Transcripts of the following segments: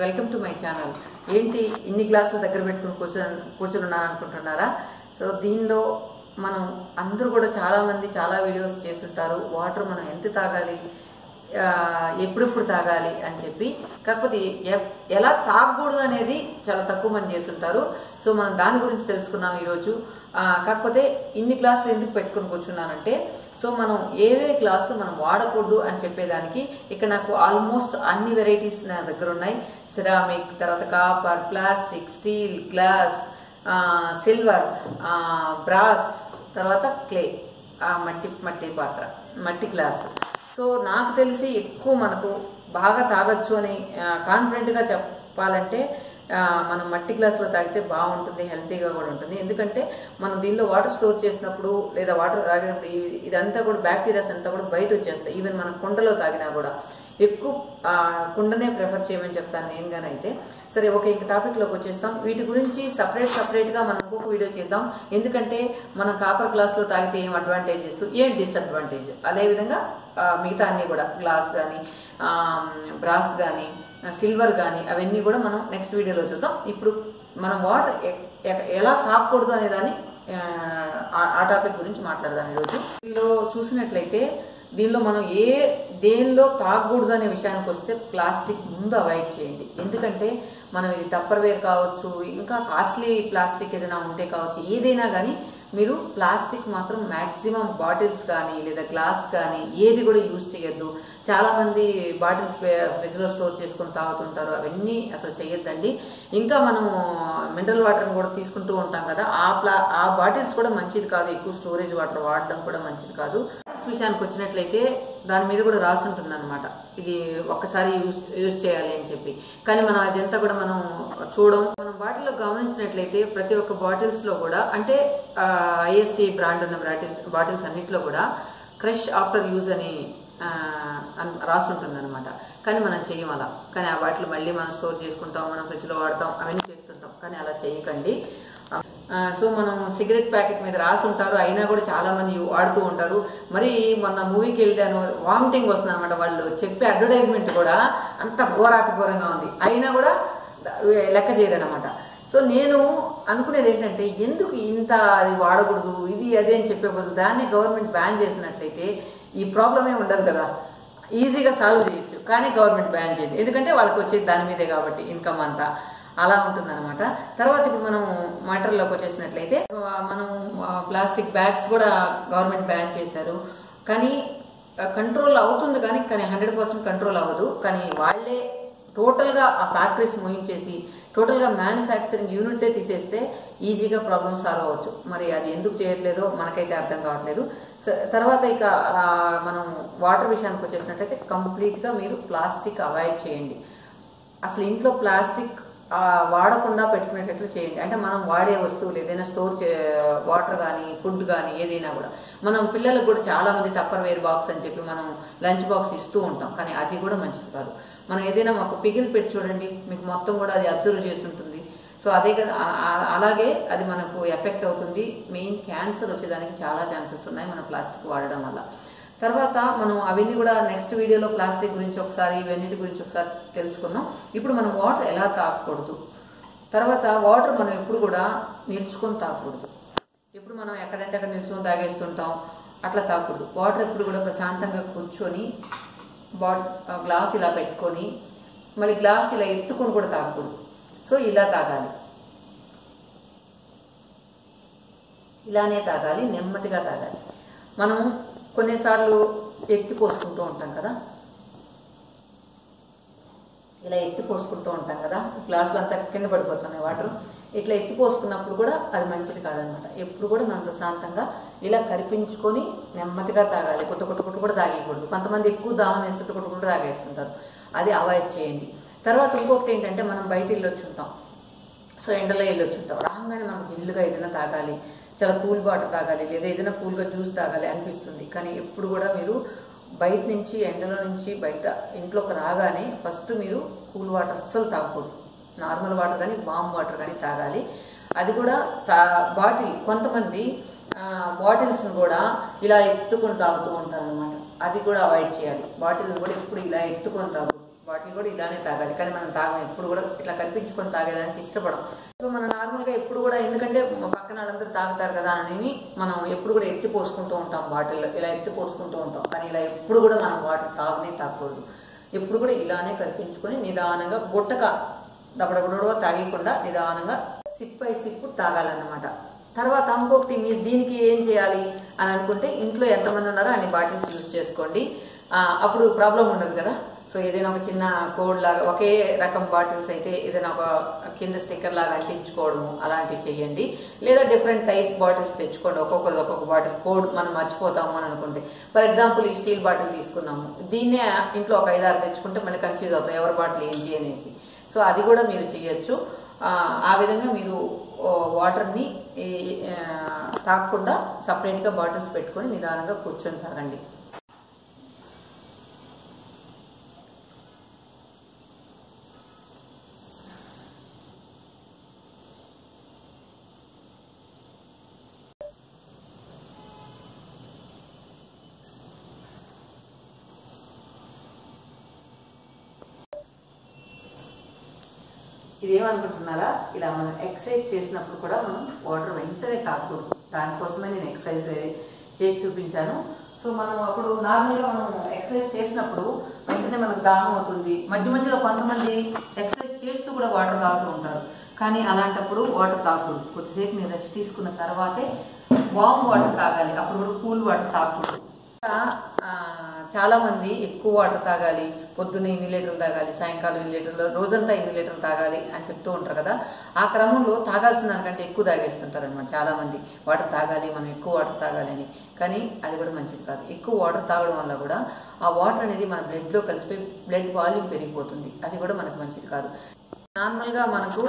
Welcome to my channel. ఏంటి ఇన్ని గ్లాసులు దగ్గర పెట్టుకుని కూర్చున్నాను అనుకుంటున్నారా? సో దీనిలో మనం అందరూ కూడా చాలామంది చాలా వీడియోస్ చేస్తుంటారు. వాటర్ మనం ఎంత తాగాలి, ఎప్పుడెప్పుడు తాగాలి అని చెప్పి. కాకపోతే ఎలా తాగకూడదు అనేది చాలా తక్కువ మంది చేస్తుంటారు. సో మనం దాని గురించి తెలుసుకుందాం ఈరోజు. కాకపోతే ఇన్ని గ్లాసులు ఎందుకు పెట్టుకుని కూర్చున్నానంటే, సో మనం ఏవే గ్లాసులు మనం వాడకూడదు అని చెప్పేదానికి ఇక్కడ నాకు ఆల్మోస్ట్ అన్ని వెరైటీస్ నా దగ్గర ఉన్నాయి. సిరామిక్, తర్వాత copper, plastic, steel, glass, silver, brass, తర్వాత క్లే, మట్టి పాత్ర, మట్టి గ్లాస్. సో నాకు తెలిసి ఎక్కువ మనకు బాగా తాగొచ్చు అని కాన్ఫిడెంట్గా చెప్పాలంటే మనం మట్టి గ్లాసులో తాగితే బాగుంటుంది, హెల్తీగా కూడా ఉంటుంది. ఎందుకంటే మనం దీనిలో వాటర్ స్టోర్ చేసినప్పుడు లేదా వాటర్ తాగినప్పుడు ఇదంతా కూడా బ్యాక్టీరియాస్ అంతా కూడా బయట వచ్చేస్తాయి. ఈవెన్ మనం కుండలో తాగినా కూడా ఎక్కువ కుండనే ప్రిఫర్ చేయమని చెప్తాను నేనుగానైతే. సరే, ఓకే, ఇంక టాపిక్లోకి వచ్చేస్తాం. వీటి గురించి సపరేట్గా మనం ఇంకొక వీడియో చేద్దాం. ఎందుకంటే మనం కాపర్ గ్లాస్లో తాగితే ఏం అడ్వాంటేజెస్, ఏం డిసడ్వాంటేజ్, అదేవిధంగా మిగతా అన్నీ కూడా గ్లాస్ కానీ, బ్రాస్ కానీ, సిల్వర్ కానీ అవన్నీ కూడా మనం నెక్స్ట్ వీడియోలో చూద్దాం. ఇప్పుడు మనం వాటర్ ఎలా తాగకూడదు అనే దాన్ని ఆ టాపిక్ గురించి మాట్లాడదాం ఈరోజు. దీనిలో చూసినట్లయితే దీనిలో మనం దేనిలో తాగకూడదు అనే విషయానికి వస్తే ప్లాస్టిక్ ముందు అవాయిడ్ చేయండి. ఎందుకంటే మనం ఇది టప్పర్వేర్ కావచ్చు, ఇంకా కాస్ట్లీ ప్లాస్టిక్ ఏదైనా ఉంటే కావచ్చు, ఏదైనా కానీ మీరు ప్లాస్టిక్ మాత్రం మ్యాక్సిమం బాటిల్స్ కానీ లేదా గ్లాస్ కానీ ఏది కూడా యూజ్ చేయొద్దు. చాలామంది బాటిల్స్ ఫ్రిడ్జ్లో స్టోర్ చేసుకొని తాగుతుంటారు, అవన్నీ అసలు చేయొద్దండి. ఇంకా మనం మినరల్ వాటర్ని కూడా తీసుకుంటూ ఉంటాం కదా, ఆ బాటిల్స్ కూడా మంచిది కాదు. ఎక్కువ స్టోరేజ్ వాటర్ వాడడం కూడా మంచిది కాదు. విషయానికి వచ్చినట్లయితే దాని మీద కూడా రాసి ఉంటుంది అనమాట, ఇది ఒక్కసారి యూజ్ చేయాలి అని చెప్పి. కానీ మనం అదంతా కూడా మనం మనం బాటిల్లో గమనించినట్లయితే ప్రతి ఒక్క బాటిల్స్ లో కూడా, అంటే ఐఎస్సి బ్రాండ్ ఉన్న బాటిల్స్ అన్నిట్లో కూడా క్రష్ ఆఫ్టర్ యూజ్ అని రాసి ఉంటుంది అనమాట. కానీ మనం చెయ్యం అలా. కానీ ఆ బాటిల్ మళ్ళీ మనం స్టోర్ చేసుకుంటాం, మనం ఫ్రిడ్జ్లో వాడతాం, అవన్నీ చేస్తుంటాం. కానీ అలా చేయకండి. సో మనం సిగరెట్ ప్యాకెట్ మీద రాసి ఉంటారు, అయినా కూడా చాలా మంది వాడుతూ ఉంటారు. మరి మొన్న మూవీకి వెళ్తాను, వామిటింగ్ వస్తుంది అనమాట. వాళ్ళు చెప్పే అడ్వర్టైజ్మెంట్ కూడా అంత ఘోరంగా ఉంది, అయినా కూడా లెక్క చేయరనమాట. సో నేను అనుకునేది ఏంటంటే, ఎందుకు ఇంత అది వాడకూడదు, ఇది అదే అని చెప్పే బదులు దాన్ని గవర్నమెంట్ బ్యాన్ చేసినట్లయితే ఈ ప్రాబ్లమే ఉండదు కదా, ఈజీగా సాల్వ్ చేయొచ్చు. కానీ గవర్నమెంట్ బ్యాన్ చేయదు, ఎందుకంటే వాళ్ళకి వచ్చేది దాని మీదే కాబట్టి ఇన్కమ్ అంతా అలా ఉంటుందన్నమాట. తర్వాత ఇప్పుడు మనం మ్యాటర్లోకి వచ్చేసినట్లయితే, మనం ప్లాస్టిక్ బ్యాగ్స్ కూడా గవర్నమెంట్ బ్యాన్ చేశారు. కానీ కంట్రోల్ అవుతుంది, కానీ 100% కంట్రోల్ అవ్వదు. కానీ వాళ్ళే టోటల్గా ఆ ఫ్యాక్టరీస్ మూయించేసి టోటల్గా మ్యానుఫ్యాక్చరింగ్ యూనిటే తీసేస్తే ఈజీగా ప్రాబ్లమ్ సాల్వ్ అవ్వచ్చు. మరి అది ఎందుకు చేయట్లేదో మనకైతే అర్థం కావట్లేదు. తర్వాత ఇక మనం వాటర్ విషయానికి వచ్చేసినట్లయితే కంప్లీట్గా మీరు ప్లాస్టిక్ అవాయిడ్ చేయండి. అసలు ఇంట్లో ప్లాస్టిక్ వాడకుండా పెట్టుకునేటట్లు చేయండి. అంటే మనం వాడే వస్తువులు ఏదైనా వాటర్ కానీ, ఫుడ్ కానీ, ఏదైనా కూడా మనం పిల్లలకు కూడా చాలా మంది టప్పర్వేర్ బాక్స్ అని చెప్పి మనం లంచ్ బాక్స్ ఇస్తూ ఉంటాం, కానీ అది కూడా మంచిది కాదు. మనం ఏదైనా మాకు పిగిల్ పెట్టి చూడండి, మీకు మొత్తం కూడా అది అబ్జర్వ్ చేసి ఉంటుంది. సో అదే కదా, అలాగే అది మనకు ఎఫెక్ట్ అవుతుంది. మెయిన్ క్యాన్సర్ వచ్చేదానికి చాలా ఛాన్సెస్ ఉన్నాయి మనం ప్లాస్టిక్ వాడడం వల్ల. తర్వాత మనం అవన్నీ కూడా నెక్స్ట్ వీడియోలో ప్లాస్టిక్ గురించి ఒకసారి, ఇవన్నిటి గురించి ఒకసారి తెలుసుకుందాం. ఇప్పుడు మనం వాటర్ ఎలా తాగకూడదు, తర్వాత వాటర్ మనం ఎప్పుడు కూడా నిల్చుకొని తాగకూడదు. ఎప్పుడు మనం ఎక్కడంటే అక్కడ నిల్చుకొని తాగేస్తుంటాం, అట్లా తాగకూడదు. వాటర్ ఎప్పుడు కూడా ప్రశాంతంగా కూర్చొని గ్లాస్ ఇలా పెట్టుకొని మళ్ళీ గ్లాస్ ఇలా ఎత్తుకొని కూడా తాగకూడదు. సో ఇలా తాగాలి, ఇలానే తాగాలి, నెమ్మదిగా తాగాలి. మనం కొన్నిసార్లు ఎత్తి పోసుకుంటూ ఉంటాం కదా, ఇలా ఎత్తి పోసుకుంటూ ఉంటాం కదా, గ్లాసులు అంతా కింద పడిపోతున్నాయి వాటర్. ఇట్లా ఎత్తి పోసుకున్నప్పుడు కూడా అది మంచిది కాదనమాట. ఎప్పుడు కూడా మనం ప్రశాంతంగా ఇలా కరిపించుకొని నెమ్మదిగా తాగాలి. కొట్టు కూడా తాగేయకూడదు. కొంతమంది ఎక్కువ దాహం వేస్తుంటే కొట్టు తాగేస్తుంటారు, అది అవాయిడ్ చేయండి. తర్వాత ఇంకొకటి ఏంటంటే, మనం బయట వెళ్ళొచ్చుంటాం, సో ఎండలో వెళ్ళొచ్చుంటాం, రాగానే మనకు జిల్లుగా ఏదైనా తాగాలి, చాలా కూల్ వాటర్ తాగాలి, లేదా ఏదైనా కూల్గా జ్యూస్ తాగాలి అనిపిస్తుంది. కానీ ఎప్పుడు కూడా మీరు బయట నుంచి, ఎండలో నుంచి బయట ఇంట్లోకి రాగానే ఫస్ట్ మీరు కూల్ వాటర్ అస్సలు తాగకూడదు. నార్మల్ వాటర్ కానీ, వామ్ వాటర్ కానీ తాగాలి. అది కూడా బాటిల్, కొంతమంది బాటిల్స్ని కూడా ఇలా ఎత్తుకొని తాగుతూ ఉంటారు అనమాట. అది కూడా అవాయిడ్ చేయాలి. బాటిల్ని కూడా ఎప్పుడు ఇలా ఎత్తుకొని తాగకూడదు. బాటిల్ కూడా ఇలానే తాగాలి. కానీ మనం తాగం, ఎప్పుడు కూడా ఇట్లా కనిపించుకొని తాగేదానికి ఇష్టపడం. సో మనం నార్మల్గా ఎప్పుడు కూడా, ఎందుకంటే పక్కన వాళ్ళందరూ తాగుతారు కదా అని మనం ఎప్పుడు కూడా ఎత్తి పోసుకుంటూ ఉంటాం బాటిల్లో, ఇలా ఎత్తి పోసుకుంటూ ఉంటాం. కానీ ఇలా ఎప్పుడు కూడా మనం వాటర్ తాగకూడదు. ఎప్పుడు కూడా ఇలానే కల్పించుకొని నిదానంగా గుట్టగా దబడబడో తాగకుండా నిదానంగా సిప్ బై సిప్ తాగాలన్నమాట. తర్వాత ఇంకొకటి, మీరు దీనికి ఏం చేయాలి అని అనుకుంటే, ఇంట్లో ఎంతమంది ఉన్నారో అన్ని బాటిల్స్ యూజ్ చేసుకోండి. అప్పుడు ప్రాబ్లం ఉండదు కదా. సో ఏదైనా ఒక చిన్న కోడ్ లాగా ఒకే రకం బాటిల్స్ అయితే ఏదైనా ఒక కింద స్టిక్కర్ లాగా అంటించుకోవడము అలాంటివి చేయండి. లేదా డిఫరెంట్ టైప్ బాటిల్స్ తెచ్చుకోండి. ఒక్కొక్కరు ఒక్కొక్క బాటిల్ కోడ్ మనం మర్చిపోతాము అని అనుకుంటే, ఫర్ ఎగ్జాంపుల్ ఈ స్టీల్ బాటిల్ తీసుకున్నాము, దీన్నే ఇంట్లో ఒక 5-6 తెచ్చుకుంటే మళ్ళీ కన్ఫ్యూజ్ అవుతాం ఎవరి బాటిల్ ఏంటి అనేసి. సో అది కూడా మీరు చేయొచ్చు. ఆ విధంగా మీరు వాటర్ని తాగకుండా సపరేట్గా బాటిల్స్ పెట్టుకొని నిదానంగా కూర్చొని తాగండి. ఇదేమనుకుంటున్నారా, ఇలా మనం ఎక్సర్సైజ్ చేసినప్పుడు కూడా మనం వాటర్ వెంటనే తాగకూడదు. దానికోసమే నేను ఎక్సర్సైజ్ చేసి చూపించాను. సో మనం అప్పుడు నార్మల్గా మనం ఎక్సర్సైజ్ చేసినప్పుడు వెంటనే మనకు దాహం అవుతుంది. మధ్య మధ్యలో కొంతమంది ఎక్సర్సైజ్ చేస్తూ కూడా వాటర్ తాగుతూ ఉంటారు. కానీ అలాంటప్పుడు వాటర్ తాగకూడదు. కొద్దిసేపు మీరు రెస్ట్ తీసుకున్న తర్వాతే వామ్ వాటర్ తాగాలి. అప్పుడు కూడా కూల్ వాటర్ తాగకూడదు. చాలా మంది ఎక్కువ వాటర్ తాగాలి, పొద్దున్న 8 లీటర్లు తాగాలి, సాయంకాలం 8 లీటర్లు, రోజంతా 8 లీటర్లు తాగాలి అని చెప్తూ ఉంటారు కదా. ఆ క్రమంలో తాగాల్సిన దానికంటే ఎక్కువ తాగేస్తుంటారు అనమాట చాలా మంది. వాటర్ తాగాలి, మనం ఎక్కువ వాటర్ తాగాలి అని. కానీ అది కూడా మంచిది కాదు. ఎక్కువ వాటర్ తాగడం వల్ల కూడా ఆ వాటర్ అనేది మన బ్లడ్లో కలిసిపోయి బ్లడ్ వాల్యూమ్ పెరిగిపోతుంది. అది కూడా మనకు మంచిది కాదు. నార్మల్గా మనకు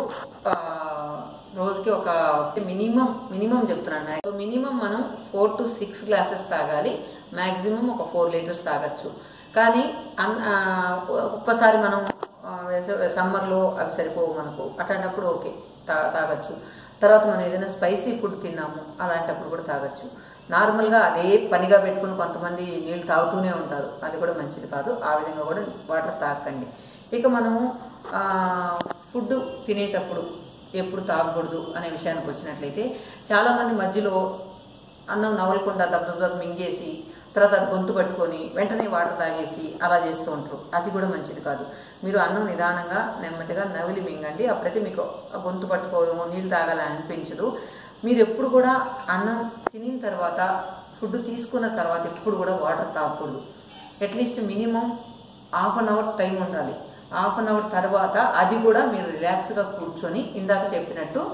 రోజుకి ఒక మినిమం చెప్తున్నాను. సో మినిమం మనం 4 to 6 గ్లాసెస్ తాగాలి. మ్యాక్సిమం ఒక 4 లీటర్స్ తాగొచ్చు. కానీ ఒక్కసారి మనం సమ్మర్లో అవి సరిపోవు మనకు, అట్లాంటప్పుడు ఓకే తాగొచ్చు. తర్వాత మనం ఏదైనా స్పైసీ ఫుడ్ తిన్నాము అలాంటప్పుడు కూడా తాగొచ్చు. నార్మల్గా అదే పనిగా పెట్టుకుని కొంతమంది నీళ్ళు తాగుతూనే ఉంటారు. అది కూడా మంచిది కాదు. ఆ విధంగా కూడా వాటర్ తాగకండి. ఇక మనము ఫుడ్ తినేటప్పుడు ఎప్పుడు తాగకూడదు అనే విషయానికి వచ్చినట్లయితే, చాలామంది మధ్యలో అన్నం నవలకుండా దబ్బ మింగేసి తర్వాత అది గొంతు పట్టుకొని వెంటనే వాటర్ తాగేసి అలా చేస్తూ ఉంటారు. అది కూడా మంచిది కాదు. మీరు అన్నం నిదానంగా నెమ్మదిగా నవిలి మింగండి. అప్పుడైతే మీకు గొంతు పట్టుకోవడం, నీళ్ళు తాగాలని అనిపించదు. మీరు ఎప్పుడు కూడా అన్నం తినిన తర్వాత, ఫుడ్ తీసుకున్న తర్వాత ఎప్పుడు కూడా వాటర్ తాగకూడదు. At least minimum ½ an hour time ఉండాలి. ½ అన్ అవర్ తర్వాత అది కూడా మీరు రిలాక్స్గా కూర్చొని ఇందాక చెప్పినట్టు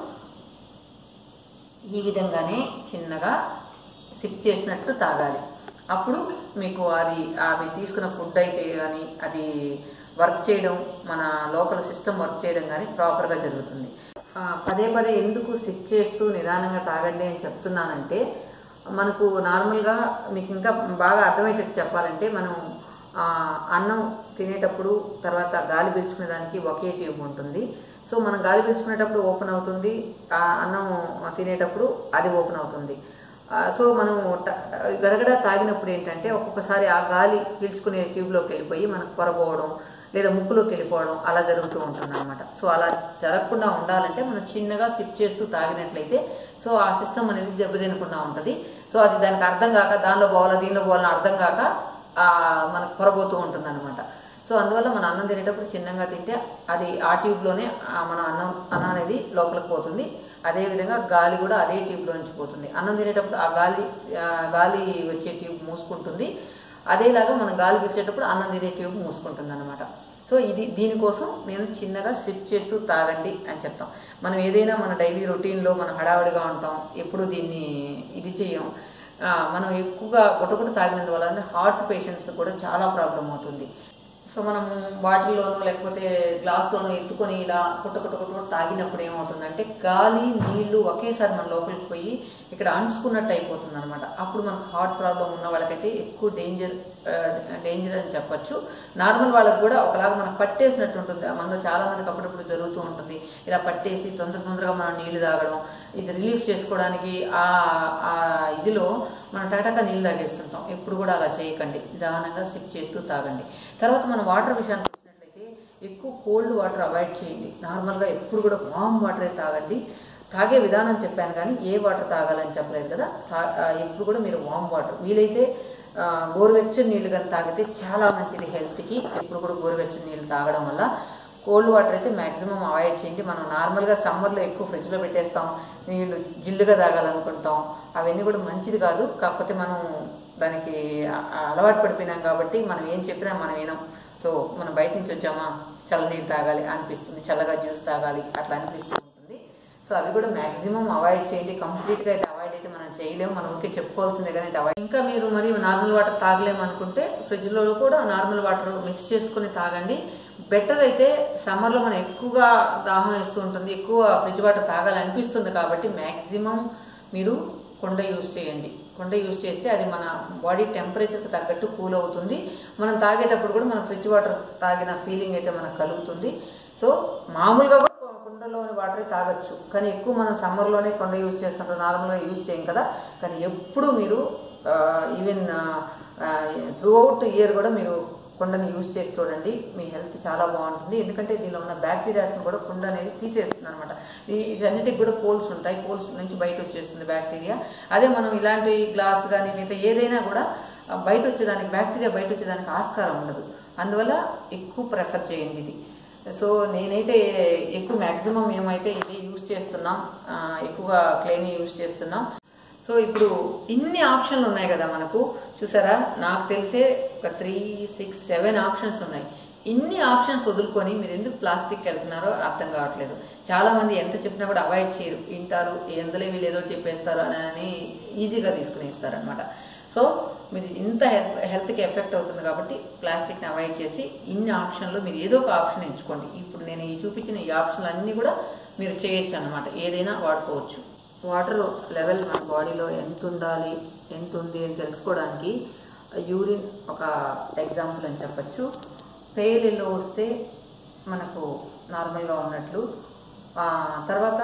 ఈ విధంగానే చిన్నగా సిప్ చేసినట్టు తాగాలి. అప్పుడు మీకు అవి తీసుకున్న ఫుడ్ అయితే కానీ అది వర్క్ చేయడం, మన లోపల సిస్టమ్ వర్క్ చేయడం కానీ ప్రాపర్గా జరుగుతుంది. పదే పదే ఎందుకు సిప్ చేస్తూ నిదానంగా తాగండి అని చెప్తున్నానంటే, మనకు నార్మల్గా మీకు ఇంకా బాగా అర్థమయ్యేటట్టు చెప్పాలంటే, మనం అన్నం తినేటప్పుడు తర్వాత గాలి పీల్చుకునే దానికి ఒకే ట్యూబ్ ఉంటుంది. సో మనం గాలి పీల్చుకునేటప్పుడు ఓపెన్ అవుతుంది, అన్నం తినేటప్పుడు అది ఓపెన్ అవుతుంది. సో మనం గడగడ తాగినప్పుడు ఏంటంటే ఒక్కొక్కసారి ఆ గాలి పీల్చుకునే ట్యూబ్లోకి వెళ్ళిపోయి మనకు పొరపోవడం లేదా ముక్కులోకి వెళ్ళిపోవడం అలా జరుగుతూ ఉంటుంది అనమాట. సో అలా జరగకుండా ఉండాలంటే మనం చిన్నగా సిప్ చేస్తూ తాగినట్లయితే సో ఆ సిస్టమ్ అనేది దెబ్బతినకుండా ఉంటుంది. సో అది దానికి అర్థం కాక దానిలో పోవాలా దీనిలో పోవాలని అర్థం కాక మనకు పొరబోతూ ఉంటుంది అనమాట. సో అందువల్ల మనం అన్నం తినేటప్పుడు చిన్నగా తింటే అది ఆ ట్యూబ్లోనే మన అన్నం అనేది లోపలికి పోతుంది. అదేవిధంగా గాలి కూడా అదే ట్యూబ్లో నుంచి పోతుంది. అన్నం తినేటప్పుడు ఆ గాలి వచ్చే ట్యూబ్ మూసుకుంటుంది. అదేలాగా మనం గాలి పీల్చేటప్పుడు అన్నం తినే ట్యూబ్ మూసుకుంటుంది అనమాట. సో దీనికోసం నేను చిన్నగా సిప్ చేస్తూ తాగండి అని చెప్తాం. మనం ఏదైనా మన డైలీ రొటీన్లో మనం హడావిడిగా ఉంటాం, ఎప్పుడు దీన్ని ఇది చేయం. మనం ఎక్కువగా గుట్టగుట్ట తాగినందువల్ల హార్ట్ పేషెంట్స్ కూడా చాలా ప్రాబ్లం అవుతుంది. సో మనం బాటిల్లోనూ లేకపోతే గ్లాస్లోనూ ఎత్తుకొని ఇలా కుట్ట తాగినప్పుడు ఏమవుతుందంటే గాలి నీళ్లు ఒకేసారి మన లోపలికి పోయి ఇక్కడ అణుచుకున్నట్టు అయిపోతుంది అనమాట. అప్పుడు మనకు హార్ట్ ప్రాబ్లం ఉన్న వాళ్ళకైతే ఎక్కువ డేంజర్ అని చెప్పచ్చు. నార్మల్ వాళ్ళకి కూడా ఒకలాగా మనకు పట్టేసినట్టు ఉంటుంది. మనలో చాలా మందికి అప్పుడప్పుడు జరుగుతూ ఉంటుంది. ఇలా పట్టేసి తొందరగా మనం నీళ్లు తాగడం, ఇది రిలీఫ్ చేసుకోవడానికి ఇదిలో మనం టకటక నీళ్ళు తాగేస్తుంటాం. ఎప్పుడు కూడా అలా చేయకండి. నిదానంగా సిప్ చేస్తూ తాగండి. తర్వాత మనం వాటర్ విషయానికి వచ్చినట్లయితే ఎక్కువ కోల్డ్ వాటర్ అవాయిడ్ చేయండి. నార్మల్గా ఎప్పుడు కూడా వామ్ వాటరే తాగండి. తాగే విధానం చెప్పాను కానీ ఏ వాటర్ తాగాలని చెప్పలేదు కదా. ఎప్పుడు కూడా మీరు వామ్ వాటర్, వీలైతే గోరువెచ్చని నీళ్ళు కానీ తాగితే చాలా మంచిది హెల్త్కి. ఎప్పుడు కూడా గోరువెచ్చని నీళ్ళు తాగడం వల్ల. కోల్డ్ వాటర్ అయితే మ్యాక్సిమం అవాయిడ్ చేయండి. మనం నార్మల్గా సమ్మర్లో ఎక్కువ ఫ్రిడ్జ్లో పెట్టేస్తాం, నీళ్ళు జిల్లుగా తాగాలనుకుంటాం, అవన్నీ కూడా మంచిది కాదు. కాకపోతే మనం దానికి అలవాటు పడిపోయినాం కాబట్టి మనం ఏం చెప్పినా మనం వినం. సో మనం బయట నుంచి వచ్చామా చల్లనీళ్ళు తాగాలి అనిపిస్తుంది, చల్లగా జ్యూస్ తాగాలి అట్లా అనిపిస్తుంది. సో అవి కూడా మ్యాక్సిమం అవాయిడ్ చేయండి. కంప్లీట్గా అయితే అవాయిడ్ అయితే మనం చేయలేము, మనం ఊరికే చెప్పుకోవాల్సిందే కానీ అవాయిడ్. ఇంకా మీరు మరి నార్మల్ వాటర్ తాగలేము అనుకుంటే ఫ్రిడ్జ్లో కూడా నార్మల్ వాటర్ మిక్స్ చేసుకుని తాగండి. బెటర్ అయితే సమ్మర్లో మనం ఎక్కువగా దాహం వేస్తూ ఉంటుంది, ఎక్కువ ఫ్రిడ్జ్ వాటర్ తాగాలనిపిస్తుంది కాబట్టి మ్యాక్సిమం మీరు కుండ యూజ్ చేయండి. కుండ యూజ్ చేస్తే అది మన బాడీ టెంపరేచర్కి తగ్గట్టు కూల్ అవుతుంది. మనం తాగేటప్పుడు కూడా మనం ఫ్రిడ్జ్ వాటర్ తాగిన ఫీలింగ్ అయితే మనకు కలుగుతుంది. సో మామూలుగా కూడా కుండలోని వాటర్ తాగొచ్చు, కానీ ఎక్కువ మనం సమ్మర్లోనే కుండ యూజ్ చేస్తుంటాం, నార్మల్గా యూజ్ చేయం కదా. కానీ ఎప్పుడు మీరు ఈవెన్ త్రూ అవుట్ ఇయర్ కూడా మీరు కుండని యూజ్ చేసి చూడండి, మీ హెల్త్ చాలా బాగుంటుంది. ఎందుకంటే దీనిలో ఉన్న బ్యాక్టీరియాస్ని కూడా కుండ అనేది తీసేస్తుంది అనమాట. వీటన్నిటికి కూడా పోల్స్ ఉంటాయి, పోల్స్ నుంచి బయట వచ్చేస్తుంది బ్యాక్టీరియా. అదే మనం ఇలాంటి గ్లాస్ కానీ మిగతా ఏదైనా కూడా బయట వచ్చేదానికి, బ్యాక్టీరియా బయట వచ్చేదానికి ఆస్కారం ఉండదు. అందువల్ల ఎక్కువ ప్రిఫర్ చేయండి ఇది. సో నేనైతే ఎక్కువ మ్యాక్సిమం మేమైతే ఇది యూజ్ చేస్తున్నాం, ఎక్కువగా క్లేని యూజ్ చేస్తున్నాం. సో ఇప్పుడు ఇన్ని ఆప్షన్లు ఉన్నాయి కదా మనకు, చూసారా, నాకు తెలిసే ఒక 3, 6, 7 ఆప్షన్స్ ఉన్నాయి. ఇన్ని ఆప్షన్స్ వదులుకొని మీరు ఎందుకు ప్లాస్టిక్ వెళ్తున్నారో అర్థం కావట్లేదు. చాలామంది ఎంత చెప్పినా కూడా అవాయిడ్ చేయరు, వింటారు, ఎందులో వీళ్ళు ఏదో చెప్పేస్తారు అని ఈజీగా తీసుకుని ఇస్తారనమాట. సో మీరు ఇంత హెల్త్కి ఎఫెక్ట్ అవుతుంది కాబట్టి ప్లాస్టిక్ని అవాయిడ్ చేసి ఇన్ని ఆప్షన్లో మీరు ఏదో ఒక ఆప్షన్ ఎంచుకోండి. ఇప్పుడు నేను చూపించిన ఈ ఆప్షన్లు అన్నీ కూడా మీరు చేయొచ్చు అనమాట, ఏదైనా వాడుకోవచ్చు. వాటర్ లెవెల్ మన బాడీలో ఎంత ఉండాలి, ఎంత ఉంది అని తెలుసుకోవడానికి యూరిన్ ఒక ఎగ్జాంపుల్ అని చెప్పచ్చు. పేల్ ఎల్లో వస్తే మనకు నార్మల్గా ఉన్నట్లు, తర్వాత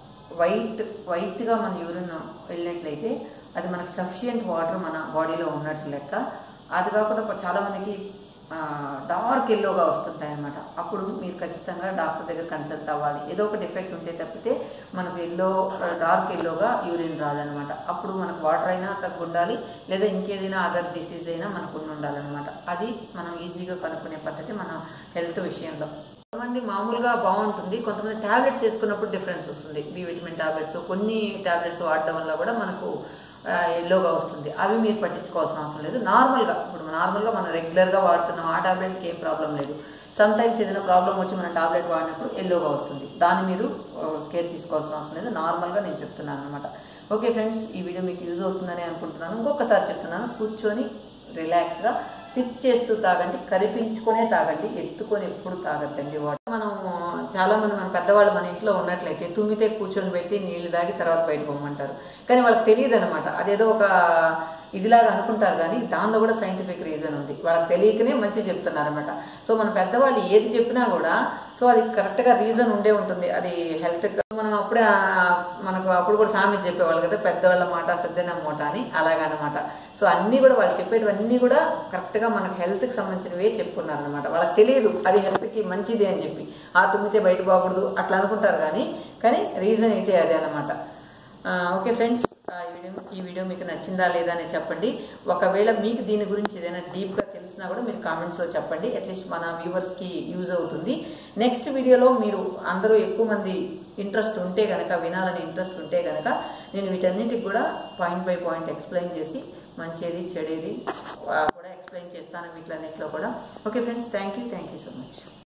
వైట్గా మన యూరిన్ వెళ్ళినట్లయితే అది మనకు సఫిషియంట్ వాటర్ మన బాడీలో ఉన్నట్లు లెక్క. అది కాకుండా చాలామందికి డార్క్ ఎల్లోగా వస్తుంటాయి అన్నమాట. అప్పుడు మీరు ఖచ్చితంగా డాక్టర్ దగ్గర కన్సల్ట్ అవ్వాలి. ఏదో ఒక డిఫెక్ట్ ఉంటే తప్పితే మనకు డార్క్ ఎల్లోగా యూరిన్ రాదనమాట. అప్పుడు మనకు వాటర్ అయినా తగ్గు ఉండాలి, లేదా ఇంకేదైనా అదర్ డిసీజ్ అయినా మనకు ఉండాలన్నమాట. అది మనం ఈజీగా కనుక్కునే పద్ధతి మన హెల్త్ విషయంలో. కొంతమంది మామూలుగా బాగుంటుంది, కొంతమంది టాబ్లెట్స్ వేసుకున్నప్పుడు డిఫరెన్స్ వస్తుంది. బి విటమిన్ టాబ్లెట్స్, కొన్ని టాబ్లెట్స్ వాడటం వల్ల కూడా మనకు ఎల్లోగా వస్తుంది. అవి మీరు పట్టించుకోవాల్సిన అవసరం లేదు. నార్మల్గా మనం రెగ్యులర్గా వాడుతున్నాం, ఆ టాబ్లెట్కి ఏం ప్రాబ్లం లేదు. సమ్ టైమ్స్ ఏదైనా ప్రాబ్లం వచ్చి మనం టాబ్లెట్ వాడినప్పుడు ఎల్లోగా వస్తుంది, దాన్ని మీరు కేర్ తీసుకోవాల్సిన అవసరం లేదు. నార్మల్గా నేను చెప్తున్నాను అనమాట. ఓకే ఫ్రెండ్స్, ఈ వీడియో మీకు యూజ్ అవుతుందని అనుకుంటున్నాను. ఇంకొకసారి చెప్తున్నాను, కూర్చొని రిలాక్స్గా సిప్ చేస్తూ తాగండి, కరిపించుకునే తాగండి, ఎత్తుకొని ఎప్పుడు తాగద్దండి వాటర్. మనం చాలామంది మన పెద్దవాళ్ళు మన ఇంట్లో ఉన్నట్లయితే తుమ్మితే కూర్చొని పెట్టి నీళ్లు తాగి తర్వాత బయట పోమంటారు. కానీ వాళ్ళకి తెలియదు అనమాట, అదేదో ఒక ఇదిలాగా అనుకుంటారు, కానీ దానిలో కూడా సైంటిఫిక్ రీజన్ ఉంది. వాళ్ళకి తెలియకనే మంచిగా చెప్తున్నారు అనమాట. సో మన పెద్దవాళ్ళు ఏది చెప్పినా కూడా సో అది కరెక్ట్గా రీజన్ ఉండే ఉంటుంది. అది హెల్త్ మనం మనకు అప్పుడు కూడా సామెత చెప్పేవాళ్ళు కదా, పెద్దవాళ్ళ మాట సద్దెన మూట అని, అలాగనమాట. సో అన్నీ కూడా వాళ్ళు చెప్పేటివన్నీ కూడా కరెక్ట్గా మనకు హెల్త్కి సంబంధించినవే చెప్పుకున్నారు అనమాట. వాళ్ళకి తెలియదు అది హెల్త్కి మంచిది అని చెప్పి, తుమ్మితే బయట పోకూడదు అట్లా అనుకుంటారు, కానీ రీజన్ అయితే అదే అనమాట. ఓకే ఫ్రెండ్స్, ఈ వీడియో మీకు నచ్చిందా లేదా అని చెప్పండి. ఒకవేళ మీకు దీని గురించి ఏదైనా డీప్గా తెలిసినా కూడా మీరు కామెంట్స్లో చెప్పండి. అట్లీస్ట్ మన వ్యూవర్స్కి యూజ్ అవుతుంది. నెక్స్ట్ వీడియోలో మీరు అందరూ ఎక్కువ మంది ఇంట్రెస్ట్ ఉంటే కనుక, వినాలని ఇంట్రెస్ట్ ఉంటే కనుక నేను వీటన్నిటికి కూడా పాయింట్ బై పాయింట్ ఎక్స్ప్లెయిన్ చేసి మంచిది చెడేది కూడా ఎక్స్ప్లెయిన్ చేస్తాను వీటిలన్నింటిలో కూడా. Okay friends, thank you so much.